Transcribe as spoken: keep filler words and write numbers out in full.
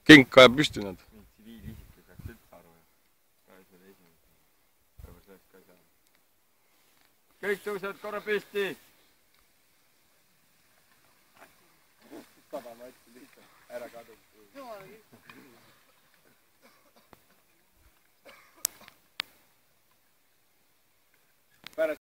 kink ajab püsti nad. tsiviilisik ei saaks üldse aru. kõik tõusevad korra püsti. ära kadu.